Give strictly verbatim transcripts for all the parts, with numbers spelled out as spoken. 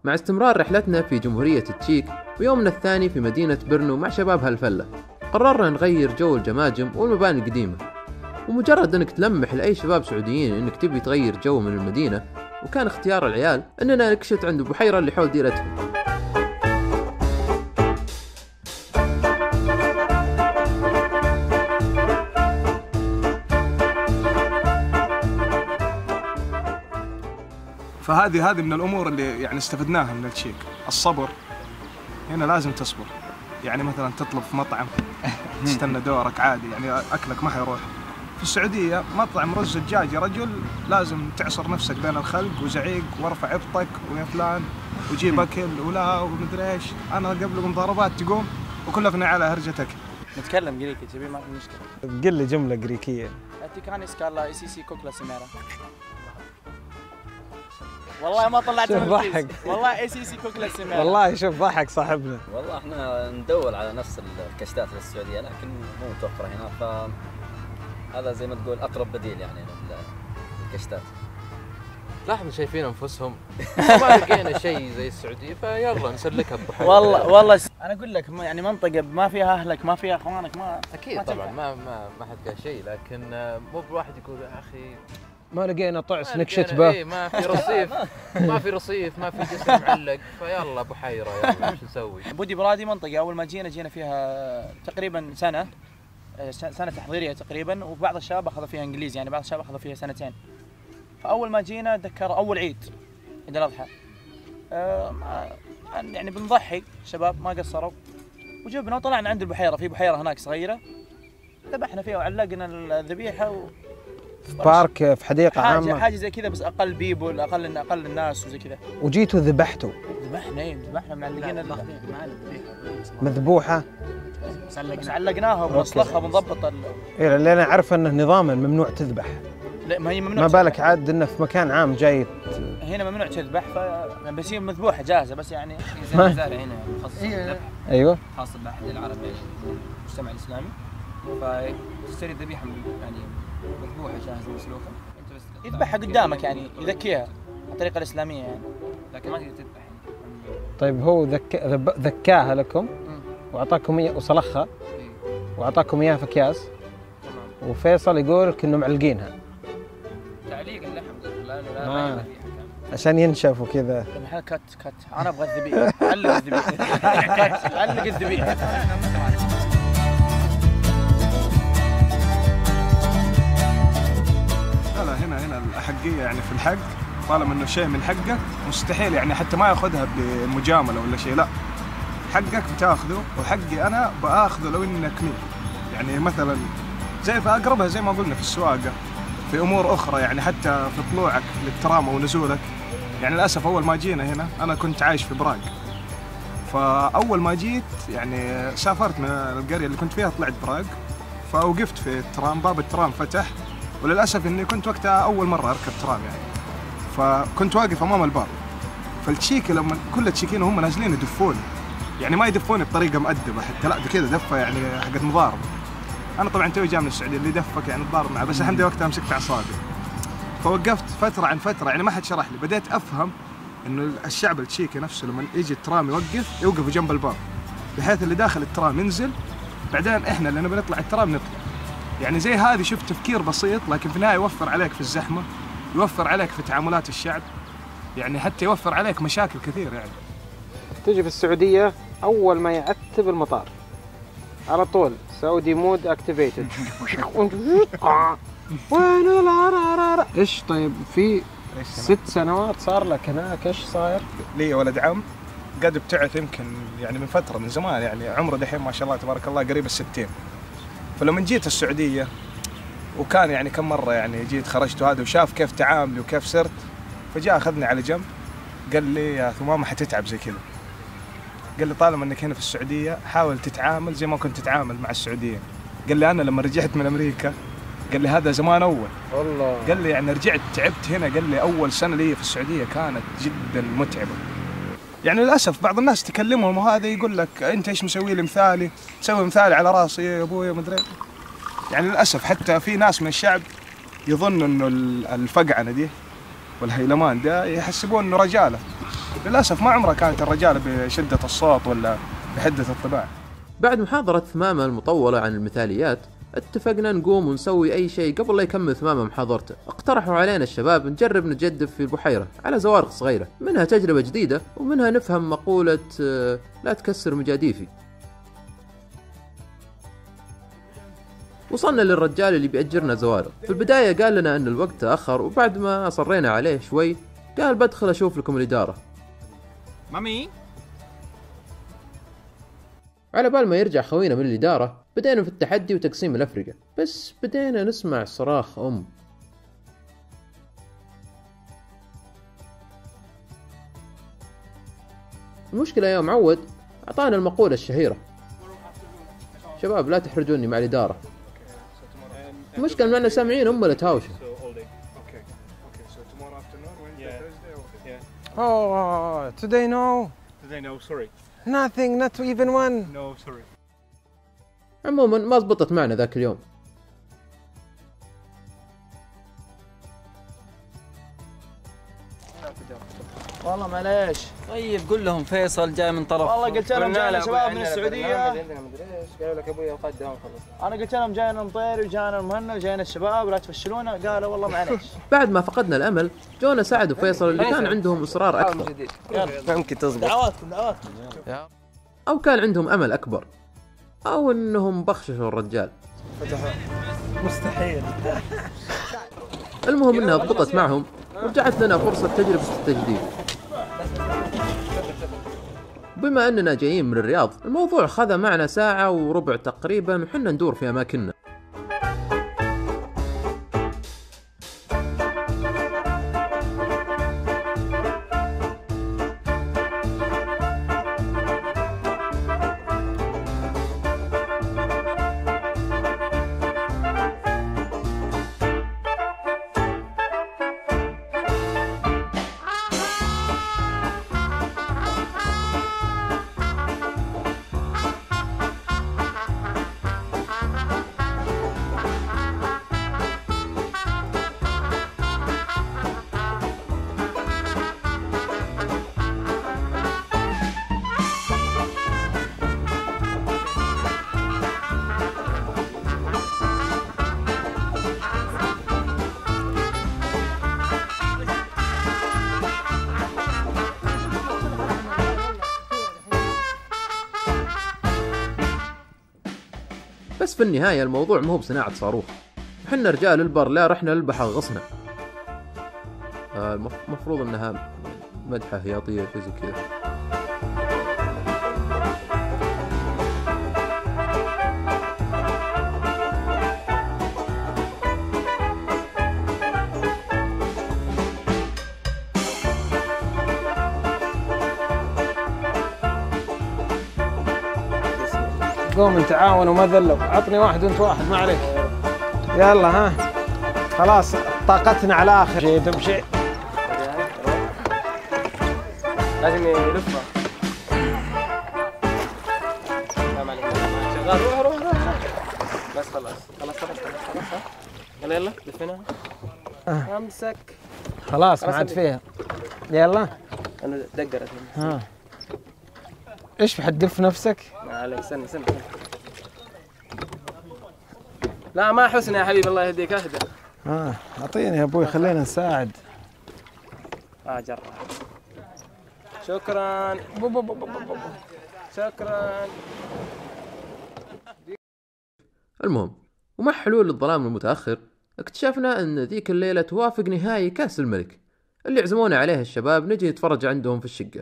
مع استمرار رحلتنا في جمهورية التشيك ويومنا الثاني في مدينة برنو مع شباب هالفلة، قررنا نغير جو الجماجم والمباني القديمة. ومجرد انك تلمح لأي شباب سعوديين انك تبي تغير جو من المدينة، وكان اختيار العيال اننا نكشت عند البحيرة اللي حول ديرتهم. فهذه هذه من الامور اللي يعني استفدناها من التشيك، الصبر. هنا لازم تصبر، يعني مثلا تطلب في مطعم تستنى دورك عادي، يعني اكلك ما حيروح. في السعوديه مطعم رز الدجاج يا رجل لازم تعصر نفسك بين الخلق وزعيق وارفع ابطك ويا فلان وجيب اكل ولا ومدري ايش. انا قبل مضاربات تقوم وكلفنا على هرجتك. نتكلم جريكي تبي ما في مشكله. قل لي جمله جريكيه. اتيكاني سكالا اي سي سي كوكلا سميرا. والله ما طلعت من ضحك. والله اي سي سي كوكلا سميرا. والله شوف ضحك صاحبنا. والله احنا ندور على نفس الكشتات في السعوديه لكن مو متوفره هنا، فهذا زي ما تقول اقرب بديل يعني للكشتات. لا احنا شايفين انفسهم ما لقينا شيء زي السعوديه فيلا نسلكها ببحيره. والله والله انا اقول لك يعني منطقه ما فيها اهلك ما فيها اخوانك ما اكيد ما طبعا ما ما ما حد قال شيء، لكن مو بواحد يقول يا اخي ما لقينا طعس ما نكشت لقينا به. إيه ما في رصيف ما في رصيف ما في جسم معلق، فيلا بحيره يلا ايش نسوي. بودي برادي منطقه اول ما جينا جينا فيها تقريبا سنه سنه تحضيريه تقريبا، وبعض الشباب اخذوا فيها انجليزي، يعني بعض الشباب اخذوا فيها سنتين. فاول ما جينا ذكر اول عيد عيد الاضحى أه يعني بنضحي شباب ما قصروا وجبنا وطلعنا عند البحيره، في بحيره هناك صغيره ذبحنا فيها وعلقنا الذبيحه و... بارك في حديقه حاجة عامه حاجه زي كذا، بس اقل بيبول اقل اقل الناس وزي كذا. وجيتوا ذبحتوا؟ ذبحنا ايه ذبحنا معلقين مذبوحه بس علقناها وبنصلخها وبنضبط ال... ايه اللي انا عارفه انه نظاما ممنوع تذبح. لا ما هي ممنوع. ما بالك عاد انه في مكان عام جاي هنا ممنوع تذبح، ف بس هي مذبوحه جاهزه بس يعني زي المزارع هنا مخصص للذبح. ايوه خاص بالحد العربي المجتمع الاسلامي، فتشتري الذبيحه يعني مذبوحه جاهزه مسلوخه، انت بس يذبحها قدامك يعني يذكيها الطريقه الاسلاميه يعني، لكن ما تقدر تذبح يعني. طيب هو ذك... ذكاها لكم واعطاكم اياه وصلخها واعطاكم اياها في اكياس، وفيصل يقول لك انه معلقينها تعليق اللحم لا لا آه. عشان ينشف وكذا. محل كت كت انا ابغى الذبيحه علق الذبيحه كت علق الذبيحه. لا لا هنا هنا الأحقية يعني في الحق، طالما انه شيء من حقك مستحيل يعني حتى ما ياخذها بمجامله ولا شيء، لا حقك بتاخذه وحقي انا باخذه لو انك مين. يعني مثلا زي في اقربها زي ما قلنا في السواقه، في امور اخرى يعني حتى في طلوعك للترام ونزولك. يعني للاسف اول ما جينا هنا انا كنت عايش في براغ، فاول ما جيت يعني سافرت من القريه اللي كنت فيها طلعت براغ، فوقفت في الترام، باب الترام فتح، وللاسف اني كنت وقتها اول مره اركب ترام يعني، فكنت واقف امام الباب. فالتشيكي لما كل التشيكيين وهم نازلين يدفوني، يعني ما يدفوني بطريقه مؤدبه حتى، لا كذا دفه يعني حقت مضاربه. انا طبعا توي جاي من السعوديه، اللي دفك يعني تضارب معه، بس الحمد لله وقتها مسكت اعصابي. فوقفت فتره عن فتره يعني ما حد شرح لي، بديت افهم انه الشعب التشيكي نفسه لما يجي الترام يوقف يوقف جنب الباب، بحيث اللي داخل الترام ينزل، بعدين احنا اللي نبي نطلع الترام نطلع. يعني زي هذه شوف تفكير بسيط، لكن في النهايه يوفر عليك في الزحمه، يوفر عليك في تعاملات الشعب، يعني حتى يوفر عليك مشاكل كثير. يعني تجي في السعوديه اول ما يعتب المطار على طول سعودي مود اكتيفيتد. وين العرارة؟ ايش طيب في ست سنوات صار لك هناك، ايش صاير؟ لي ولد عم قد ابتعث يمكن يعني من فتره من زمان، يعني عمره دحين ما شاء الله تبارك الله قريب الستين. فلما جيت السعوديه وكان يعني كم مره يعني جيت خرجت وهذا وشاف كيف تعاملي وكيف صرت، فجاء اخذني على جنب قال لي يا ثمامه حتتعب زي كذا. قال لي طالما انك هنا في السعوديه حاول تتعامل زي ما كنت تتعامل مع السعوديين. قال لي انا لما رجعت من امريكا قال لي هذا زمان اول والله، قال لي يعني رجعت تعبت هنا، قال لي اول سنه لي في السعوديه كانت جدا متعبه. يعني للاسف بعض الناس تكلمهم وهذا يقول لك انت ايش مسوي لي مثالي، تسوي مثالي على راسي يا ابوي ما ادري. يعني للاسف حتى في ناس من الشعب يظن انه الفقعنه دي والهيلمان ده يحسبون انه رجاله، للاسف ما عمرها كانت الرجال بشده الصوت ولا بحده الطباع. بعد محاضرة ثمامة المطولة عن المثاليات اتفقنا نقوم ونسوي أي شيء قبل لا يكمل ثمامة محاضرته. اقترحوا علينا الشباب نجرب نجدف في البحيرة على زوارق صغيرة، منها تجربة جديدة ومنها نفهم مقولة لا تكسر مجاديفي. وصلنا للرجال اللي بيأجرنا زوارق. في البداية قال لنا أن الوقت تأخر، وبعد ما أصرينا عليه شوي قال بدخل أشوف لكم الإدارة. مامي على بال ما يرجع خوينا من الإدارة بدينا في التحدي وتقسيم الأفرقة، بس بدينا نسمع صراخ أم. المشكلة يا معود أعطانا المقولة الشهيرة: شباب لا تحرجوني مع الإدارة. المشكلة أننا سامعين أم التهاوشة. Oh, today no. Today no, sorry. Nothing, not even one. No, sorry. عموما ما زبطت معنا ذاك اليوم. والله معليش. طيب قول لهم فيصل جاي من طرف. والله قلت لهم جاينا شباب من السعوديه. قالوا لك ابوي وقدهم خلص. انا قلت لهم جاينا المطير وجانا المهند وجاينا الشباب لا تفشلونا، قالوا والله معليش. بعد ما فقدنا الأمل جونا سعد وفيصل اللي كان عندهم إصرار أكبر، ممكن تزبط. دعواتكم دعواتكم. أو كان عندهم أمل أكبر، أو إنهم بخششوا الرجال. مستحيل. المهم إنها ضبطت معهم ورجعت لنا فرصة تجربة التجديد. بما أننا جايين من الرياض الموضوع خذ معنا ساعة وربع تقريبا وحنا ندور في أماكننا. بس في النهاية الموضوع مو بصناعة صاروخ، وحنا رجال البر لا رحنا للبحر غصنا. آه المفروض انها مدحة هياطية شيء زي كذا. قوم نتعاون وما ذلوا، عطني واحد وانت واحد ما عليك. يلا ها خلاص طاقتنا على اخر شيء تمشي. لازم يلفها. السلام عليكم. شغال روح روح روح. بس خلاص خلاص خلاص خلاص. يلا يلا لفينا. امسك. خلاص ما عاد فيها. يلا. انا دقرت. ها. ايش بحدف نفسك؟ ما عليك استنى استنى. لا ما حسن يا حبيبي الله يهديك اهدى. اه اعطيني يا ابوي خلينا نساعد. اه جرب. شكرا. بو بو بو بو بو. شكرا. المهم ومع حلول الظلام المتأخر اكتشفنا ان ذيك الليلة توافق نهائي كأس الملك اللي عزمونا عليه الشباب نجي نتفرج عندهم في الشقة.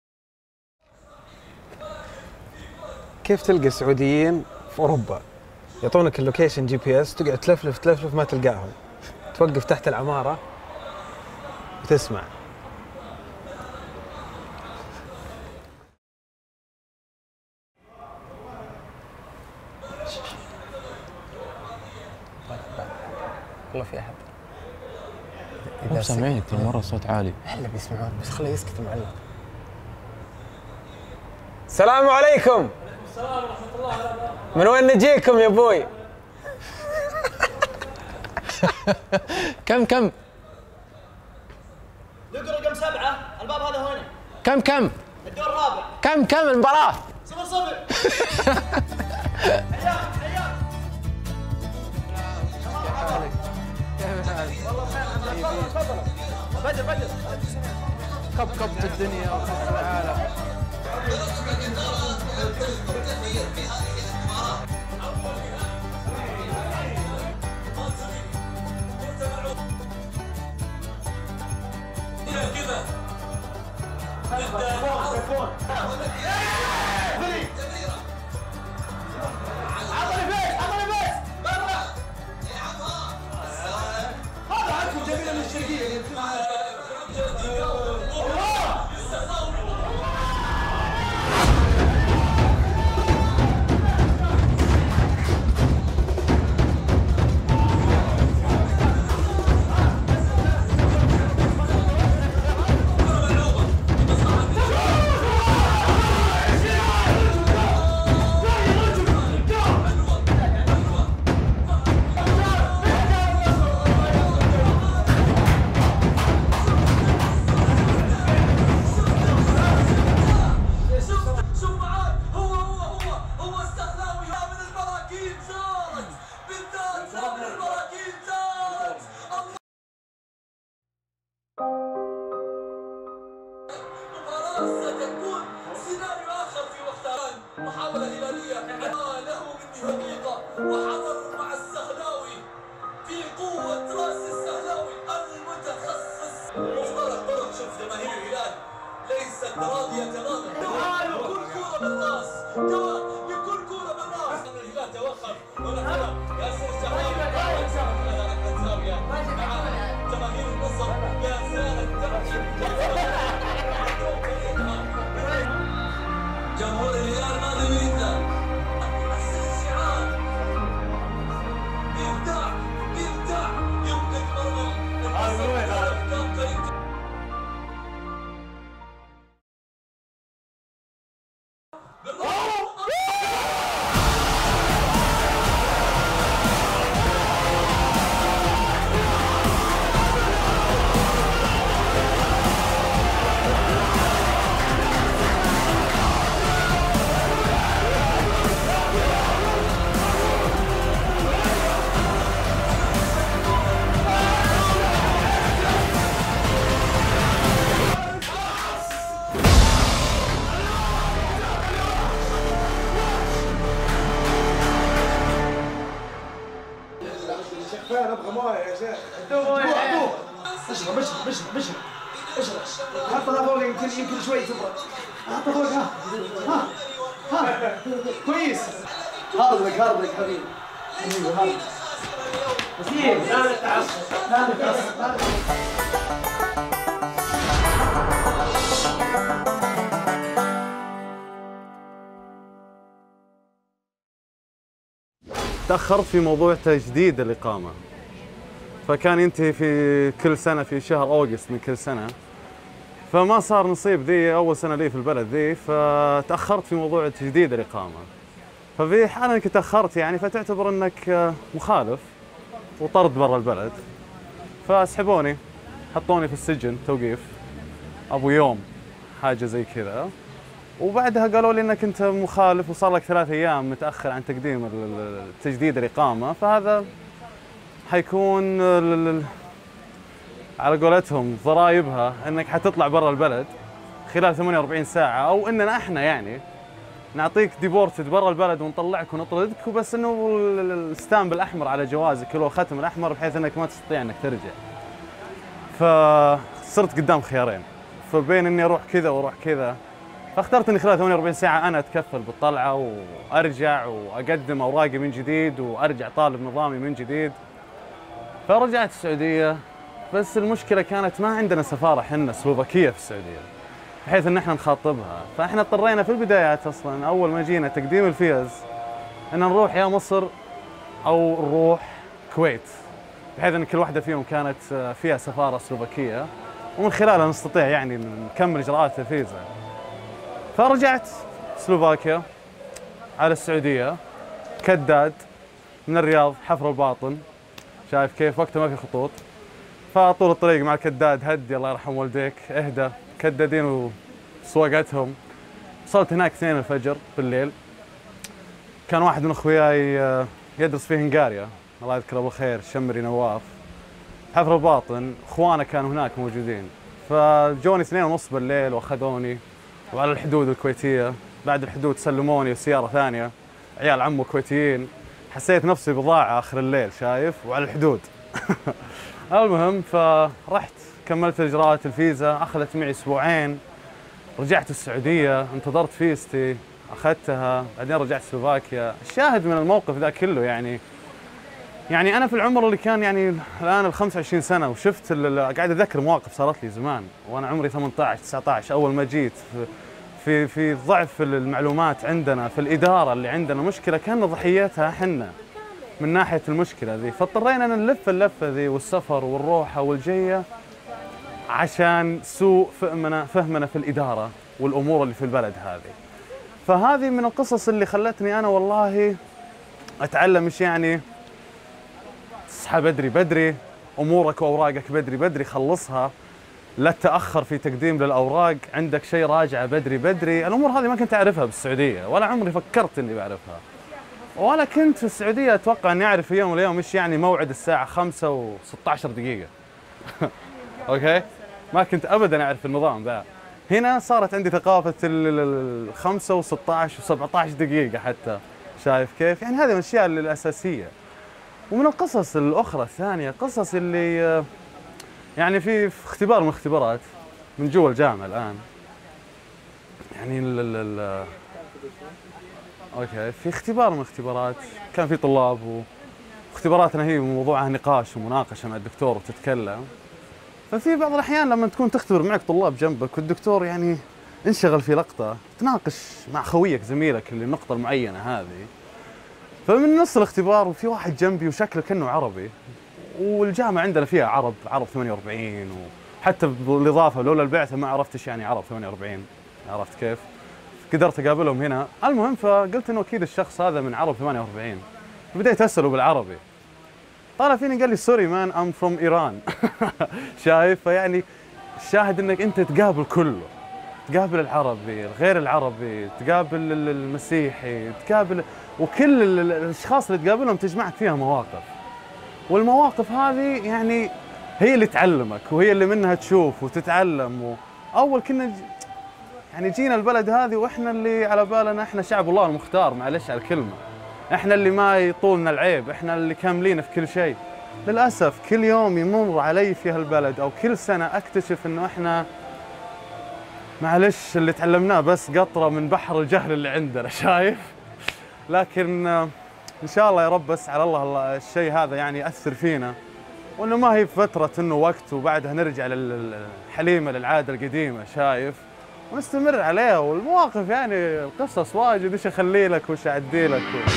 كيف تلقى السعوديين في اوروبا؟ يعطونك اللوكيشن جي بي اس، تقعد تلفلف تلفلف ما تلقاهم، توقف تحت العمارة وتسمع. والله في احد مو سامعينك ترى مرة صوت عالي. هلا بيسمعون بس خليه يسكت معلق. السلام عليكم. السلام ورحمة الله وبركاته. من وين نجيكم يا ابوي؟ كم كم؟ دق رقم سبعة، الباب هذا هنا. كم كم؟ الدور الرابع. كم كم المباراة؟ صفر صفر. حياك حياك. والله بخير. تفضل تفضل. بدر بدر. كب كبت الدنيا وكب العالم. ستكون سيناريو آخر في وقتها. محاولة هلالية له مني دقيقة وحضر مع السهلاوي في قوة راس السهلاوي المتخصص. مفترض برضه شوف جماهير الهلال ليست راضية تماما. بكل كورة بالراس، بكل كورة بالراس. الهلال توقف ونحن ياسر السهلاوي على ركلة زاوية مع جماهير النصر لا زالت تأتي. جمهور الهلال ماذا يريدنا؟ أحسن الشعار بإبداع بإبداع يمكن مرمى ابغى مويه يا شيخ. اشرب اشرب اشرب اشرب اشرب. حطها فوق يمكن يمكن شوي تبرد. حطها فوق. ها ها ها كويس. هارلك هارلك حبيبي. ايوه هارلك. وسيم لا تتعصب لا تتعصب لا تتعصب. تأخرت في موضوع تجديد الإقامة، فكان ينتهي في كل سنة في شهر أوغست من كل سنة، فما صار نصيب ذي أول سنة لي في البلد ذي، فتأخرت في موضوع تجديد الإقامة. ففي حال أنك تأخرت يعني فتعتبر أنك مخالف وطرد برا البلد، فسحبوني حطوني في السجن توقيف أبو يوم حاجة زي كذا، وبعدها قالوا لي انك انت مخالف وصار لك ثلاث ايام متاخر عن تقديم تجديد الاقامه، فهذا حيكون على قولتهم ضرايبها انك حتطلع برا البلد خلال ثمانية وأربعين ساعه، او اننا احنا يعني نعطيك ديبورتد برا البلد ونطلعك ونطردك، وبس انه الستامب الاحمر على جوازك اللي هو الختم الاحمر بحيث انك ما تستطيع انك ترجع. فصرت قدام خيارين، فبين اني اروح كذا واروح كذا، فاخترت اني خلال ثمانية وأربعين ساعه انا اتكفل بالطلعه وارجع واقدم اوراقي من جديد وارجع طالب نظامي من جديد. فرجعت السعوديه، بس المشكله كانت ما عندنا سفاره حنا سلوفاكيه في السعوديه بحيث ان احنا نخاطبها، فاحنا اضطرينا في البدايات اصلا اول ما جينا تقديم الفيز ان نروح يا مصر او نروح الكويت، بحيث ان كل واحده فيهم كانت فيها سفاره سلوفاكيه ومن خلالها نستطيع يعني نكمل اجراءات الفيزا. فرجعت سلوفاكيا على السعوديه كداد من الرياض حفر الباطن، شايف كيف وقتها ما في خطوط، فطول الطريق مع الكداد هدي الله يرحم والديك اهدى كدادين وسواقتهم. وصلت هناك اثنين الفجر بالليل، كان واحد من اخوياي يدرس في هنغاريا الله يذكره بالخير شمري نواف حفر الباطن، اخوانه كانوا هناك موجودين، فجوني اثنين ونص بالليل واخذوني وعلى الحدود الكويتيه، بعد الحدود سلموني بسياره ثانيه عيال عمو كويتيين، حسيت نفسي بضاعه اخر الليل شايف وعلى الحدود. المهم فرحت كملت اجراءات الفيزا، اخذت معي اسبوعين، رجعت السعوديه انتظرت فيزتي اخذتها، بعدين رجعت سلوفاكيا. الشاهد من الموقف ذا كله يعني يعني انا في العمر اللي كان يعني الان ال خمسة وعشرين سنه وشفت قاعد اتذكر مواقف صارت لي زمان وانا عمري ثمانية عشر تسعة عشر اول ما جيت في في في ضعف المعلومات عندنا في الاداره اللي عندنا مشكله كان ضحيتها احنا من ناحيه المشكله ذي، فاضطرينا نلف اللفه ذي والسفر والروحه والجيه عشان سوء فهمنا فهمنا في الاداره والامور اللي في البلد هذه. فهذه من القصص اللي خلتني انا والله اتعلم ايش يعني تصحى بدري بدري، امورك واوراقك بدري بدري خلصها، لا تتاخر في تقديم للاوراق، عندك شيء راجعه بدري بدري. الامور هذه ما كنت اعرفها بالسعوديه ولا عمري فكرت اني بعرفها، ولا كنت في السعوديه اتوقع اني اعرف في يوم من الايام ايش يعني موعد الساعه خمسة وستة عشر دقيقه. اوكي؟ ما كنت ابدا اعرف النظام ذا. هنا صارت عندي ثقافه ال خمسة وستة عشر وسبعة عشر دقيقه حتى، شايف كيف؟ يعني هذه من الاشياء الاساسيه. ومن القصص الاخرى الثانيه قصص اللي يعني في اختبار من الاختبارات من جوا الجامعه الان، يعني ال ال اوكي في اختبار من الاختبارات كان في طلاب واختباراتنا هي موضوعها نقاش ومناقشه مع الدكتور وتتكلم، ففي بعض الاحيان لما تكون تختبر معك طلاب جنبك والدكتور يعني انشغل في لقطه تناقش مع خويك زميلك اللي النقطه المعينه هذه، فمن نص الاختبار وفي واحد جنبي وشكله كأنه عربي، والجامعه عندنا فيها عرب عرب ثمانية وأربعين، وحتى بالاضافه لولا البعثه ما عرفت ايش يعني عرب ثمانية وأربعين، عرفت كيف؟ قدرت اقابلهم هنا. المهم فقلت انه اكيد الشخص هذا من عرب ثمانية وأربعين، بديت اساله بالعربي، طالع فيني قال لي سوري مان ام فروم ايران. شايف؟ فيعني الشاهد انك انت تقابل كله، تقابل العربي غير العربي، تقابل المسيحي، تقابل وكل الاشخاص اللي تقابلهم تجمعك فيها مواقف، والمواقف هذه يعني هي اللي تعلمك وهي اللي منها تشوف وتتعلم. واول كنا يعني جينا البلد هذه واحنا اللي على بالنا احنا شعب الله المختار، معلش على الكلمه، احنا اللي ما يطولنا العيب، احنا اللي كاملين في كل شيء. للاسف كل يوم يمر علي في هالبلد او كل سنه اكتشف انه احنا معلش اللي تعلمناه بس قطره من بحر الجهل اللي عندنا، شايف؟ لكن ان شاء الله يا رب بس على الله الشيء هذا يعني ياثر فينا، وانه ما هي فتره انه وقت وبعدها نرجع للحليمه للعاده القديمه، شايف؟ ونستمر عليها. والمواقف يعني القصص واجد، ايش اخلي لك وايش اعدي لك و...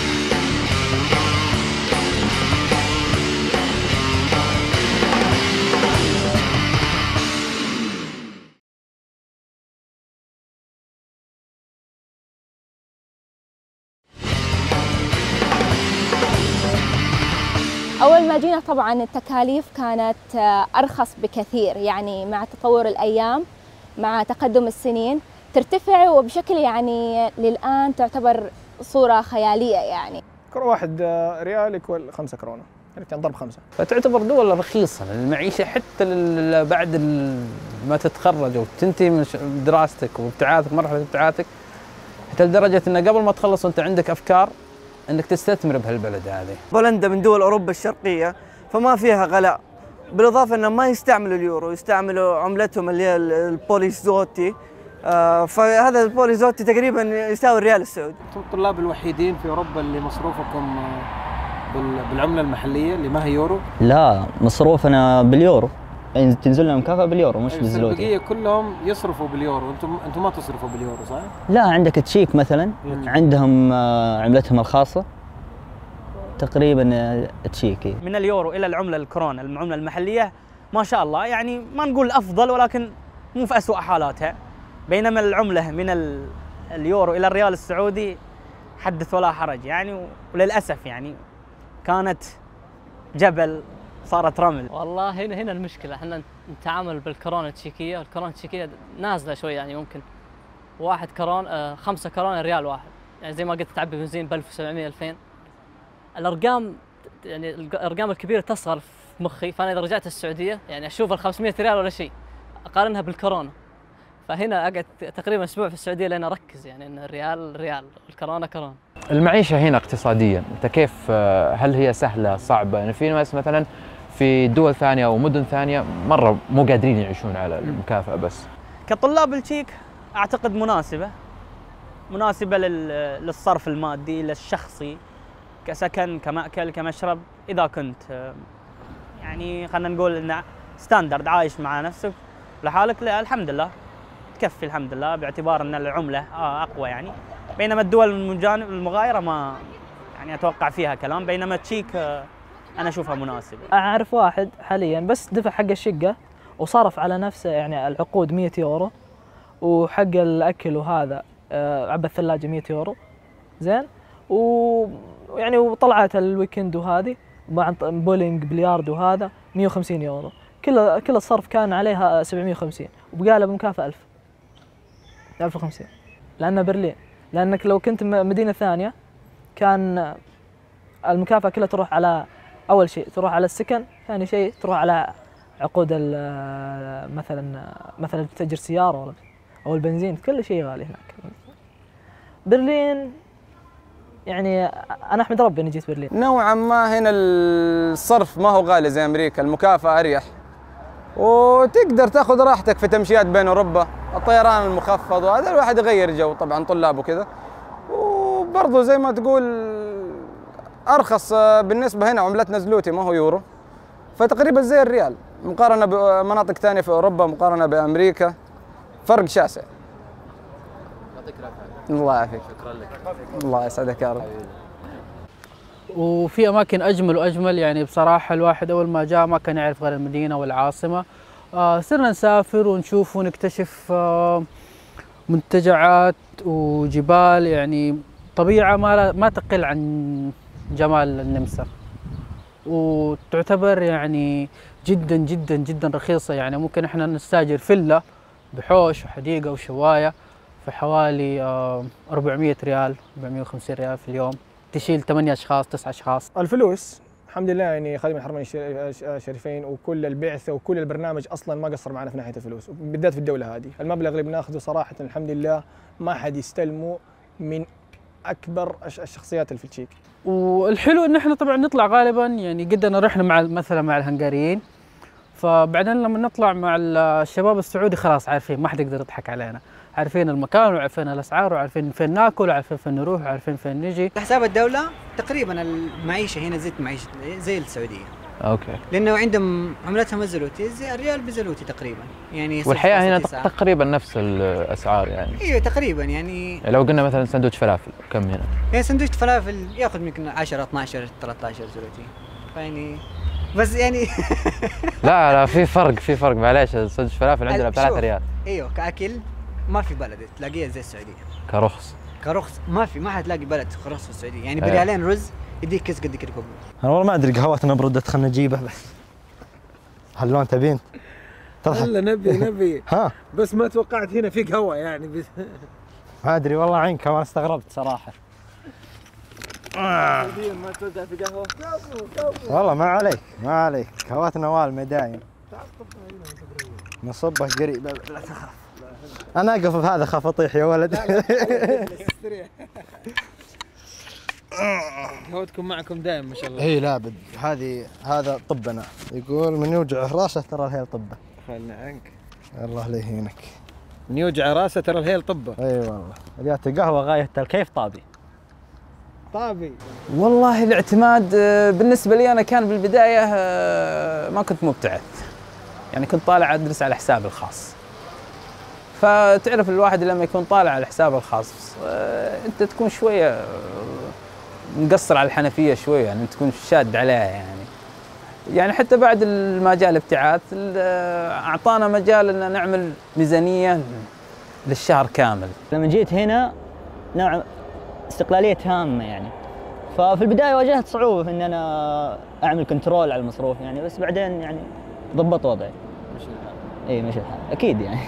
أول ما جينا طبعاً التكاليف كانت أرخص بكثير، يعني مع تطور الأيام مع تقدم السنين ترتفع وبشكل يعني للآن تعتبر صورة خيالية. يعني كرة واحد ريال يكون خمسة كورونا، يعني ضرب خمسة. فتعتبر دول رخيصة المعيشة حتى بعد ما تتخرج وتنتهي من دراستك وابتعاثك مرحلة ابتعاثك، حتى لدرجة أن قبل ما تخلص وأنت عندك أفكار انك تستثمر بهالبلد هذه. بولندا من دول اوروبا الشرقيه فما فيها غلاء، بالاضافه انهم ما يستعملوا اليورو، يستعملوا عملتهم اللي هي البوليس زوتي، آه فهذا البوليزوتي تقريبا يساوي الريال السعودي. انتم الطلاب الوحيدين في اوروبا اللي مصروفكم بالعمله المحليه اللي ما هي يورو؟ لا، مصروفنا باليورو، يعني تنزل لنا مكافاه باليورو مش بالزلوتي. البقيه كلهم يصرفوا باليورو، انتم انتم ما تصرفوا باليورو صح؟ لا، عندك تشيك مثلا عندهم عملتهم الخاصه تقريبا تشيكي. من اليورو الى العمله الكورونا العمله المحليه ما شاء الله، يعني ما نقول افضل ولكن مو في اسوء حالاتها. بينما العمله من اليورو الى الريال السعودي حدث ولا حرج يعني، وللاسف يعني كانت جبل صارت رمل. والله هنا هنا المشكله، احنا نتعامل بالكورونا التشيكيه، والكورونا التشيكيه نازله شوي يعني، ممكن واحد كورونا آه خمسه كورونا ريال واحد، يعني زي ما قلت تعبي بنزين ب ألف وسبعمية ألفين. الارقام يعني الارقام الكبيره تصغر في مخي، فانا اذا رجعت السعوديه يعني اشوف ال خمسمية ريال ولا شيء، اقارنها بالكورونا. فهنا اقعد تقريبا اسبوع في السعوديه لين اركز يعني ان الريال ريال والكورونا كورونا. المعيشه هنا اقتصاديا انت كيف، هل هي سهله صعبه؟ يعني في ناس مثلا في دول ثانيه او مدن ثانيه مره مو قادرين يعيشون على المكافاه بس. كطلاب التشيك اعتقد مناسبه مناسبه للصرف المادي للشخصي، كسكن كمأكل كمشرب. اذا كنت يعني خلينا نقول انه ستاندرد عايش مع نفسك لحالك، لا الحمد لله تكفي الحمد لله، باعتبار ان العمله اقوى يعني. بينما الدول المجانب المغايره ما يعني اتوقع فيها كلام، بينما تشيك انا اشوفها مناسبه. اعرف واحد حاليا بس دفع حق الشقه وصرف على نفسه يعني العقود مية يورو، وحق الاكل وهذا عبى الثلاجه مية يورو زين، ويعني وطلعت الويكند وهذه مع بولينج بليارد وهذا مية وخمسين يورو، كل كل الصرف كان عليها سبعمية وخمسين، وبقى له بمكافاه ألف ألف وخمسين. لأن برلين، لأنك لو كنت مدينة ثانية كان المكافأة كلها تروح على أول شيء تروح على السكن، ثاني شيء تروح على عقود مثلا مثلا تأجر سيارة أو البنزين، كل شيء غالي هناك. برلين يعني أنا أحمد ربي إني جيت برلين. نوعا ما هنا الصرف ما هو غالي زي أمريكا، المكافأة أريح وتقدر تاخذ راحتك في تمشيات بين اوروبا، الطيران المخفض وهذا الواحد يغير جو طبعا طلاب وكذا، وبرضه زي ما تقول ارخص بالنسبه هنا عملتنا زلوتي ما هو يورو، فتقريبا زي الريال مقارنه بمناطق ثانيه في اوروبا، مقارنه بامريكا فرق شاسع. يعطيك العافيه. الله يعافيك. شكرا لك. الله يسعدك يا رب. وفي أماكن أجمل وأجمل يعني بصراحة. الواحد أول ما جاء ما كان يعرف غير المدينة والعاصمة. آه صرنا نسافر ونشوف ونكتشف آه منتجعات وجبال، يعني طبيعة ما ما تقل عن جمال النمسا، وتعتبر يعني جدا جدا جدا رخيصة. يعني ممكن احنا نستاجر فيلا بحوش وحديقة وشواية في حوالي آه أربعمية ريال أربعمية وخمسين ريال في اليوم، تشيل ثمانية أشخاص تسعة أشخاص. الفلوس الحمد لله يعني خادم الحرمين الشريفين وكل البعثة وكل البرنامج أصلا ما قصر معنا في ناحية الفلوس، بالذات في الدولة هذه. المبلغ اللي بناخذه صراحة الحمد لله ما حد يستلمه من أكبر الشخصيات اللي في التشيك. والحلو إن احنا طبعا نطلع غالبا يعني قدنا رحنا مع مثلا مع الهنغاريين، فبعدين لما نطلع مع الشباب السعودي خلاص عارفين ما حد يقدر يضحك علينا، عارفين المكان وعارفين الاسعار وعارفين فين ناكل وعارفين فين نروح وعارفين فين نجي. حساب الدولة تقريبا المعيشة هنا زي معيشة زي السعودية. اوكي. لأنه عندهم عملتهم الزلوتي زي الريال بزلوتي تقريبا يعني. والحياة هنا تقريبا نفس الاسعار يعني. ايوه تقريبا يعني. لو قلنا مثلا سندوتش فلافل كم هنا؟ يعني سندوتش فلافل ياخذ يمكن عشرة اثناشر ثلاثة عشر زلوتي. فيعني بس يعني لا لا في فرق في فرق معليش. سندوتش فلافل عندنا ب ثلاثة ريال. ايوه كأكل ما في بلد تلاقيها زي السعودية. كرخص. كرخص ما في ما حتلاقي بلد رخص في السعودية، يعني بريالين رز يديك كيس قد كذا كوب. انا والله ما ادري قهوتنا بردت خلنا نجيبه بس. هلون تبين؟ تضحك. هلا نبي نبي ها بس ما توقعت هنا في قهوة يعني بس. ما ادري والله عين كمان استغربت صراحة. آه. ما توزع في قهوة؟ والله ما عليك ما عليك قهوتنا والمة دايم. نصبه قريب لا تخاف. انا اقف بهذا خاف اطيح يا ولد. استريح. قهوتكم معكم دائم ما شاء الله. اي لابد. هذه هذا طبنا يقول من يوجعه راسه ترى هي طبه. خلنا عنك. الله لا يهينك. من يوجع راسه ترى الهيل طبه. اي والله جات قهوه غايه الكيف طابي. طابي. والله الاعتماد آه، بالنسبه لي انا كان بالبدايه آه، ما كنت مبتعث، يعني كنت طالع ادرس على حسابي الخاص. فتعرف الواحد لما يكون طالع على حسابه الخاص آه، انت تكون شويه آه، مقصر على الحنفيه شويه، يعني تكون شاد عليها يعني. يعني حتى بعد ما جاء الابتعاث آه، اعطانا مجال ان نعمل ميزانيه للشهر كامل. لما جيت هنا نوع استقلالية تامة يعني، ففي البداية واجهت صعوبة في إن أنا أعمل كنترول على المصروف يعني، بس بعدين يعني ضبط وضعي. مشي الحال. إي مشي الحال أكيد يعني.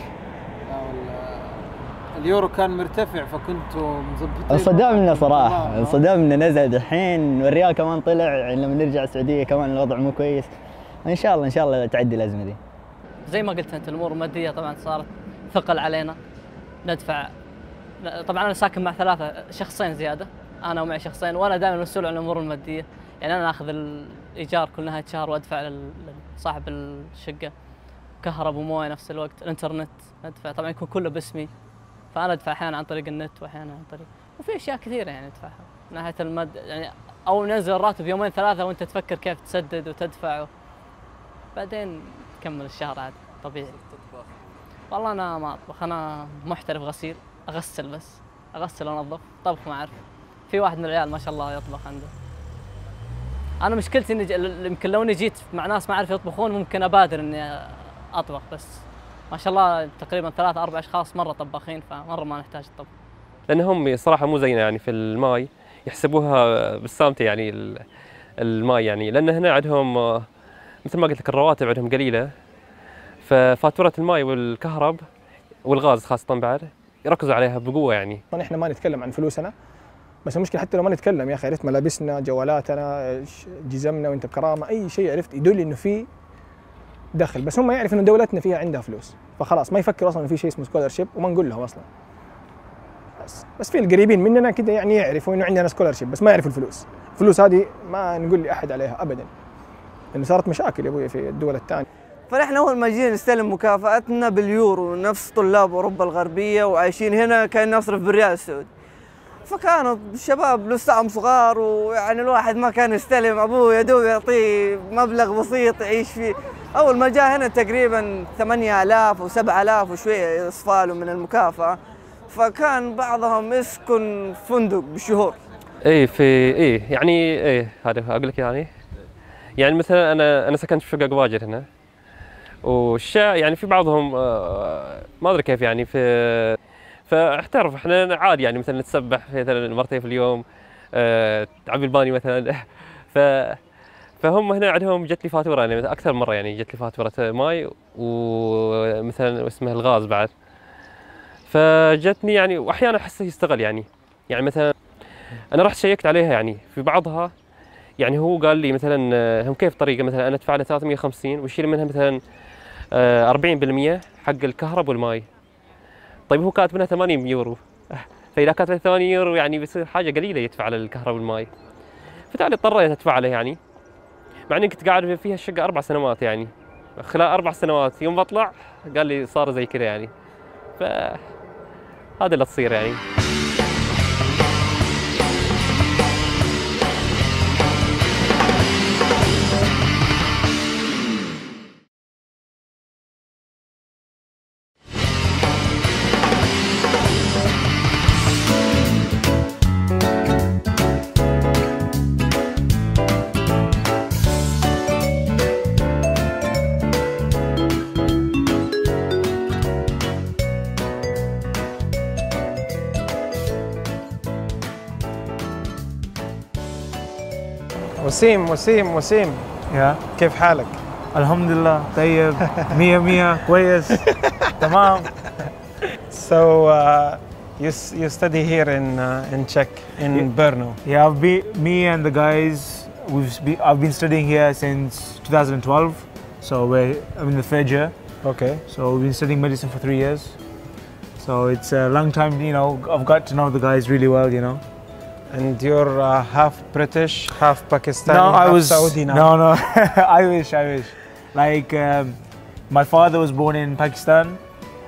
اليورو كان مرتفع فكنتوا مظبطين. انصدمنا صراحة، انصدمنا نزل دحين والريال كمان طلع، يعني لما نرجع السعودية كمان الوضع مو كويس. إن شاء الله إن شاء الله تعدي الأزمة دي. زي ما قلت انت الامور الماديه طبعا صارت ثقل علينا، ندفع. طبعا انا ساكن مع ثلاثه شخصين زياده، انا ومعي شخصين، وانا دائما مسؤول عن الامور الماديه، يعني انا اخذ الايجار كل نهايه شهر وادفع لصاحب الشقه، كهرب ومويه نفس الوقت، الانترنت ادفع، طبعا يكون كله باسمي، فانا ادفع احيانا عن طريق النت واحيانا عن طريق، وفي اشياء كثيره يعني ادفعها من ناحيه المد، يعني اول ما ينزل الراتب يومين ثلاثه وانت تفكر كيف تسدد وتدفع، بعدين تكمل الشهر عادي طبيعي. والله انا ما اطبخ، انا محترف غسيل، اغسل بس، اغسل وانظف، طبخ ما اعرف. في واحد من العيال ما شاء الله يطبخ عنده. انا مشكلتي اني يمكن لو اني جيت مع ناس ما اعرف يطبخون ممكن ابادر اني اطبخ، بس ما شاء الله تقريبا ثلاثة أربع اشخاص مره طباخين، فمره ما نحتاج الطبخ. لانهم صراحه مو زينا يعني في الماي، يحسبوها بالسامته يعني الماي يعني، لان هنا عندهم مثل ما قلت لك الرواتب عندهم قليله، ففاتوره الماي والكهرب والغاز خاصه بعد يركزوا عليها بقوه يعني. احنا ما نتكلم عن فلوسنا، بس المشكله حتى لو ما نتكلم يا اخي، عرفت ملابسنا، جوالاتنا، جزمنا وانت بكرامه، اي شيء عرفت يدل انه في دخل، بس هم يعرفوا انه دولتنا فيها عندها فلوس، فخلاص ما يفكروا اصلا انه في شيء اسمه سكولرشيب، وما نقول لهم اصلا. بس بس في القريبين مننا كده يعني يعرفوا انه عندنا سكولرشيب، بس ما يعرفوا الفلوس، الفلوس هذه ما نقول لاحد عليها ابدا، لانه صارت مشاكل يا ابوي في الدول الثانيه. فنحن اول ما جينا نستلم مكافاتنا باليورو نفس طلاب اوروبا الغربيه، وعايشين هنا كان نصرف بالريال السعودي. فكانوا الشباب لساهم صغار، ويعني الواحد ما كان يستلم، ابوه يا دوب يعطيه مبلغ بسيط يعيش فيه. اول ما جاء هنا تقريبا ثمانية آلاف و سبعة آلاف وشويه يصفاله من المكافاه، فكان بعضهم يسكن فندق بالشهور. ايه في ايه يعني ايه هذا اقول لك يعني يعني مثلا انا انا سكنت في شقق واجد هنا، والشا يعني في بعضهم ما ادري كيف يعني في فاحترف احنا عادي يعني مثلا نتسبح مثلا مرتين في اليوم، تعبي الباني مثلا. ف فهم هنا عندهم جت لي فاتوره يعني اكثر مره، يعني جت لي فاتوره ماي ومثلا اسمه الغاز بعد، فجتني يعني واحيانا احسه يستغل يعني يعني مثلا انا رحت شيكت عليها يعني في بعضها، يعني هو قال لي مثلا هم كيف طريقه مثلا انا ادفع له ثلاثمئة وخمسين ويشيل منها مثلا أربعين بالمئة حق الكهرب والماي. طيب هو كاتب منها ثمانين يورو، فاذا كاتب ثمانين يورو يعني بيصير حاجه قليله يدفع على الكهرب والماي، فبالتالي اضطريت ادفع له يعني، مع اني كنت قاعد فيها الشقه اربع سنوات يعني، خلال اربع سنوات يوم بطلع قال لي صار زي كذا يعني، فهذا اللي تصير يعني. وسيم وسيم وسيم يا كيف حالك؟ الحمد لله طيب مية مية كويس تمام. So uh, you you study here in uh, in Czech in yeah. Brno. Yeah, I've been, me and the guys we've be, I've been studying here since two thousand twelve. So we're I'm in the third year. Okay. So we've been studying medicine for three years. So it's a long time, you know. I've got to know the guys really well, you know. And you're uh, half British, half Pakistani, no, half I was, Saudi now. No, no, I wish, I wish. Like, um, my father was born in Pakistan,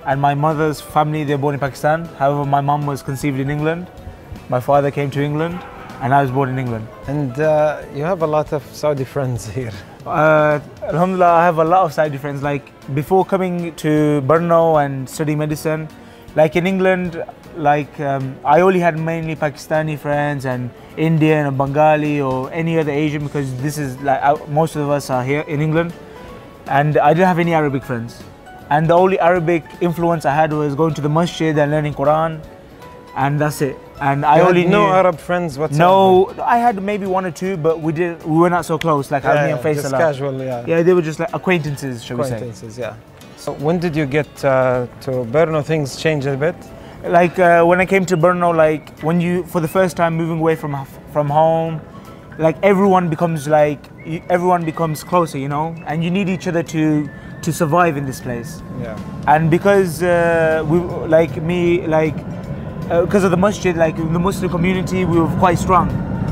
and my mother's family, they're born in Pakistan. However, my mum was conceived in England. My father came to England, and I was born in England. And uh, you have a lot of Saudi friends here. Uh, Alhamdulillah, I have a lot of Saudi friends. Like before coming to Brno and studying medicine, like in England, like um, I only had mainly Pakistani friends and Indian or Bengali or any other Asian, because this is like uh, most of us are here in England, and I didn't have any Arabic friends. And the only Arabic influence I had was going to the masjid and learning Quran, and that's it. And I You only had no knew, Arab friends whatsoever? No, I had maybe one or two, but we did we were not so close. Like Yeah, me and yeah, Faisal. just are. casual, yeah. Yeah, they were just like acquaintances, shall we say? Acquaintances, yeah. So when did you get uh, to Brno? Things changed a bit. Like uh, when I came to Brno, like when you for the first time moving away from from home, like everyone becomes like everyone becomes closer, you know, and you need each other to to survive in this place. Yeah. And because uh, we like me like because uh, of the masjid, like in the Muslim community, we were quite strong.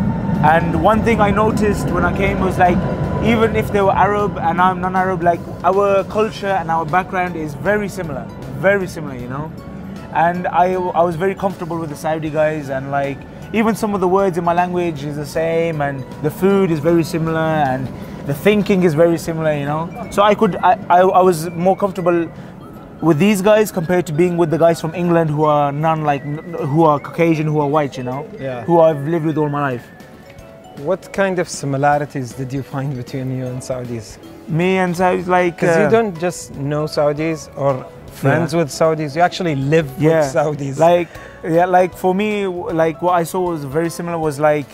And one thing I noticed when I came was like, even if they were Arab and I'm non-Arab, like our culture and our background is very similar, very similar, you know. And I, I was very comfortable with the Saudi guys, and like even some of the words in my language is the same, and the food is very similar, and the thinking is very similar, you know. So I could, I, I, I was more comfortable with these guys compared to being with the guys from England who are non like who are Caucasian, who are white, you know, Yeah. who I've lived with all my life. What kind of similarities did you find between you and Saudis? Me and Saudis, like Because uh, you don't just know Saudis or friends Yeah. with Saudis, you actually live yeah, with Saudis. Like yeah, like for me, like what I saw was very similar. Was like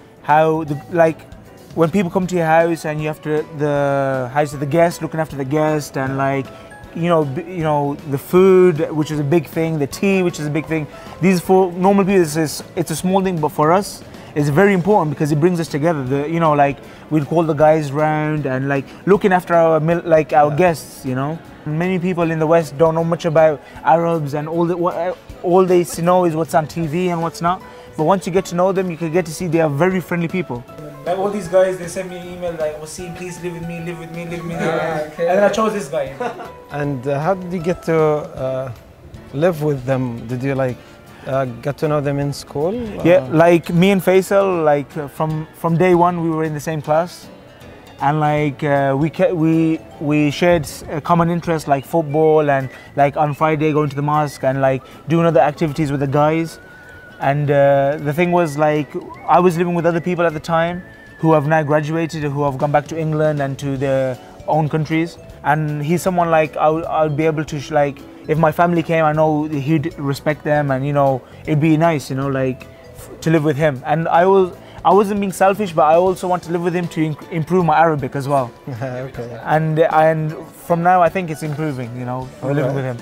how the like when people come to your house and you have to the house of the guest, looking after the guest, and like you know b- you know the food, which is a big thing, the tea, which is a big thing. These for normal people, it's it's, it's a small thing, but for us, it's very important because it brings us together. The you know like we'd call the guys round and like looking after our mil- like our guests, you know. Many people in the West don't know much about Arabs, and all the, what, all they know is what's on T V and what's not. But once you get to know them, you can get to see they are very friendly people. Like all these guys, they send me an email like, "Wasim, please live with me, live with me, live with me." Ah, okay. And then I chose this guy. And uh, how did you get to uh, live with them? Did you like uh, get to know them in school? Yeah, Uh, like me and Faisal, like uh, from from day one, we were in the same class, and like uh, we ca- we we shared a common interest like football, and like on Friday going to the mosque and like doing other activities with the guys. And uh, the thing was like I was living with other people at the time who have now graduated, who have gone back to England and to their own countries. And he's someone like I would, I would be able to sh- like if my family came, I know he'd respect them, and you know it'd be nice, you know, like f- to live with him. And I was I wasn't being selfish, but I also want to live with him to in- improve my Arabic as well. okay. And and from now I think it's improving, you know, Okay. living with him.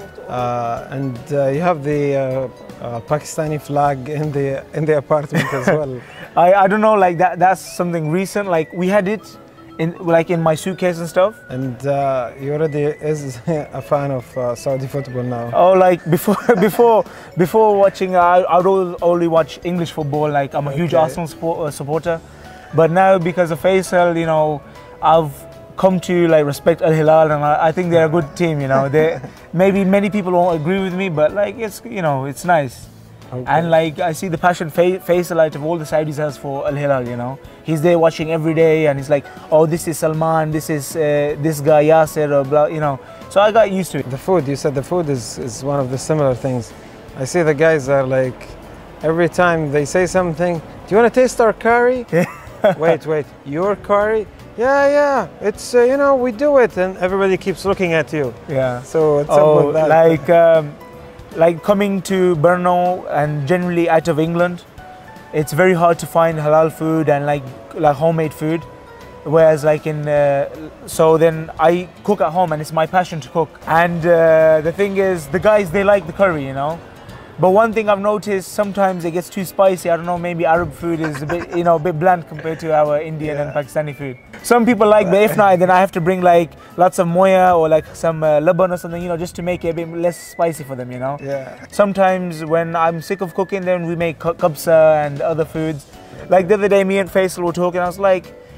Uh, and uh, you have the uh, uh, Pakistani flag in the in the apartment as well. I, I don't know, like that that's something recent. Like we had it in like in my suitcase and stuff. And uh, you already is a fan of uh, Saudi football now. Oh, like before before before watching, I I'd al- only watch English football. Like I'm a huge Okay. Arsenal support, uh, supporter, but now because of Faisal, you know, I've come to like respect Al Hilal, and I, I think they're a good team. You know, they maybe many people won't agree with me, but like it's you know it's nice. And like I see the passion Fa- Faisal out of all the Saudis has for Al Hilal. You know, he's there watching every day, and he's like, oh, this is Salman, this is uh, this guy Yasser, or blah, you know. So I got used to it. The food, you said the food is, is one of the similar things. I see the guys are like, every time they say something, do you want to taste our curry? wait, wait, your curry? Yeah, yeah, it's, uh, you know, we do it. And everybody keeps looking at you. Yeah. So what's oh, up with that? like um, like coming to Brno and generally out of England, it's very hard to find halal food and like like homemade food. Whereas like in uh, so then I cook at home, and it's my passion to cook. And uh, the thing is, the guys, they like the curry, you know. But one thing I've noticed, sometimes it gets too spicy. I don't know, maybe Arab food is a bit, you know, a bit bland compared to our Indian and Pakistani food. Some people like, but if not, then I have to bring like lots of moya or like some uh, laban or something, you know, just to make it a bit less spicy for them, you know. Yeah. Sometimes when I'm sick of cooking, then we make ka- kabsa and other foods. Like the other day, me and Faisal were talking. I was like,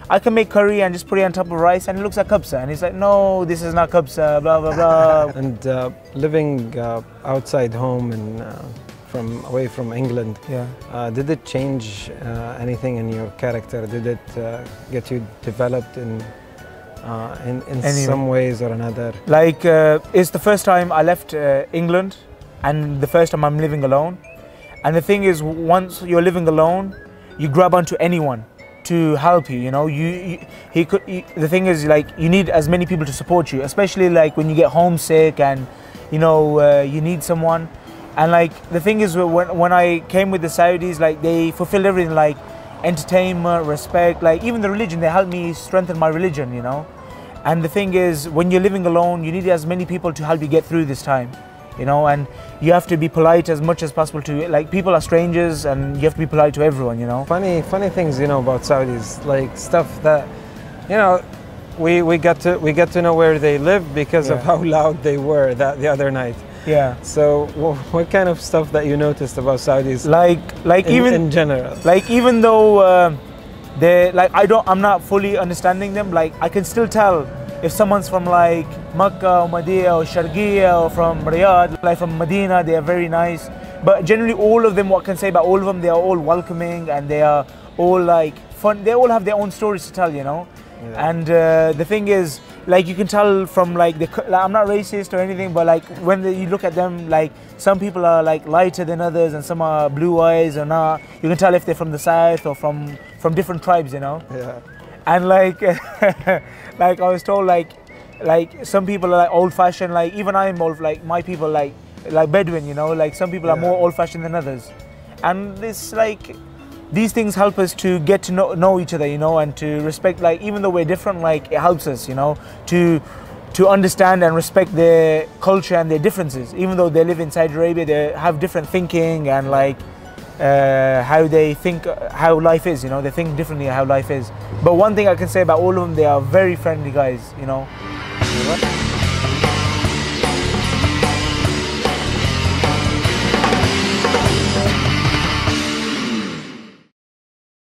I can make curry and just put it on top of rice and it looks like kabsa. And he's like, no, this is not kabsa, blah, blah, blah. And uh, living uh, outside home and uh, from away from England, yeah. uh, did it change uh, anything in your character? Did it uh, get you developed in uh, in, in Anyway. some ways or another? Like, uh, it's the first time I left uh, England and the first time I'm living alone. And the thing is, once you're living alone, you grab onto anyone to help you, you know. You, you he could. You, the thing is, like, you need as many people to support you, especially like when you get homesick and, you know, uh, you need someone. And like the thing is, when when I came with the Saudis, like they fulfilled everything, like entertainment, respect, like even the religion. They helped me strengthen my religion, you know. And the thing is, when you're living alone, you need as many people to help you get through this time, you know. And you have to be polite as much as possible to, like, people are strangers, and you have to be polite to everyone, you know. Funny, funny things, you know, about Saudis, like stuff that, you know, we we got to we got to know where they live because of Yeah. how loud they were that the other night. Yeah. So, wh- what kind of stuff that you noticed about Saudis? Like, like in, even in general. Like even though uh, they, like I don't, I'm not fully understanding them. Like I can still tell if someone's from like Makkah or Medina or Sharqiya or from Riyadh, like from Medina, they are very nice. But generally, all of them, what I can say about all of them, they are all welcoming and they are all like fun. They all have their own stories to tell, you know. Yeah. And uh, the thing is, like you can tell from like the, like, I'm not racist or anything, but like when the, you look at them, like some people are like lighter than others and some are blue eyes or not. You can tell if they're from the south or from from different tribes, you know. Yeah. And like like I was told, like like some people are like old fashioned, like even I'm old, like my people like like Bedouin, you know, like some people are Yeah. more old fashioned than others. And it's like these things help us to get to know, know each other, you know, and to respect, like even though we're different, like it helps us, you know, to to understand and respect their culture and their differences. Even though they live in Saudi Arabia, they have different thinking and like uh, how they think, uh, how life is, you know, they think differently how life is. But one thing I can say about all of them, they are very friendly guys, you know.